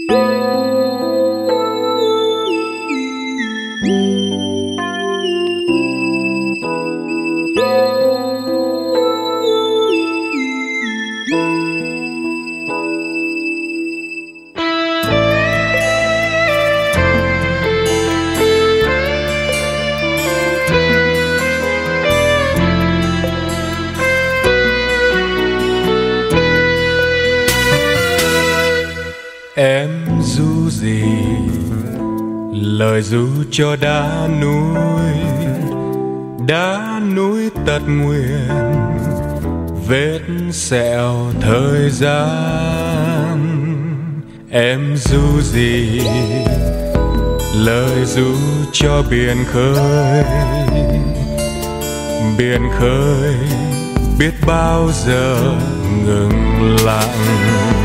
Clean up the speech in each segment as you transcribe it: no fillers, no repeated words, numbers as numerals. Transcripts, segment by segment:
Em ru gì lời ru cho đá núi tật nguyền, vết sẹo thời gian. Em ru gì lời ru cho biển khơi biết bao giờ ngừng lặng.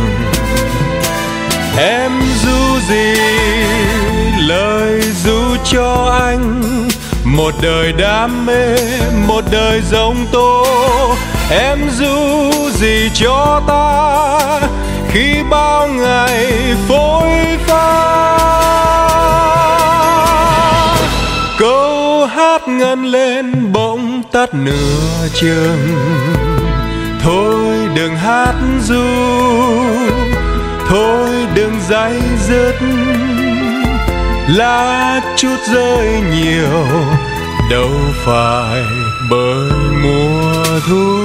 Em ru gì lời ru cho anh, một đời đam mê, một đời giông tố. Em ru gì cho ta khi bao ngày phôi pha. Câu hát ngân lên bỗng tắt nửa chừng, thôi đừng hát ru, thôi đừng day dứt. Lá chút rơi nhiều đâu phải bởi mùa thu.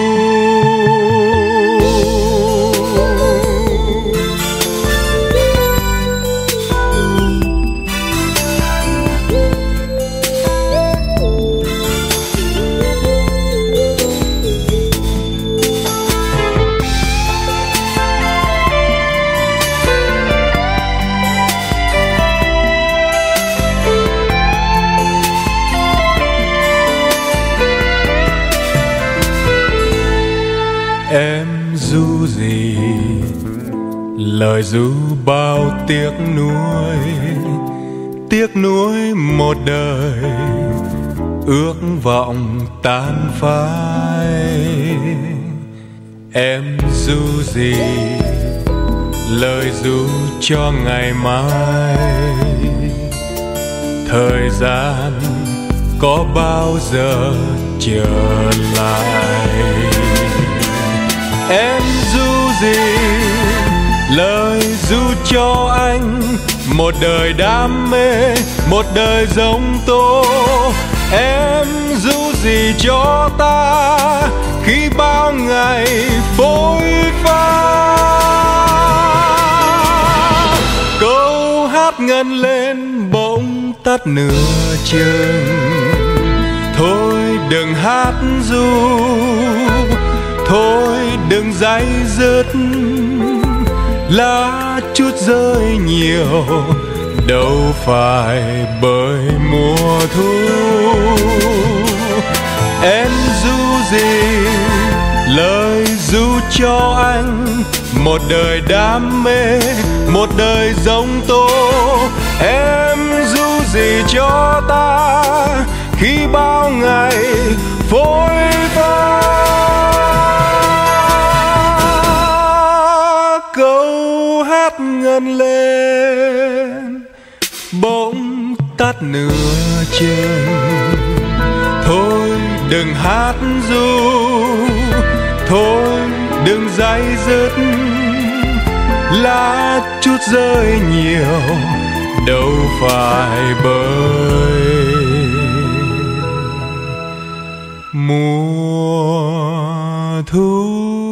Em ru gì lời ru bao tiếc nuối một đời ước vọng tan phai. Em ru gì lời ru cho ngày mai, thời gian có bao giờ trở lại. Em ru gì lời ru cho anh, một đời đam mê, một đời giông tố. Em ru gì cho ta khi bao ngày phôi pha. Câu hát ngân lên bỗng tắt nửa chừng, thôi đừng hát ru, thôi đừng day dứt. Lá chút rơi nhiều đâu phải bởi mùa thu. Em ru gì lời ru cho anh, một đời đam mê, một đời giông tố. Em ru gì cho ta khi bao ngày phôi pha. Câu hát ngân lên bỗng tắt nửa chừng, thôi đừng hát ru, thôi đừng day dứt. Lá chút rơi nhiều đâu phải bởi mùa thu.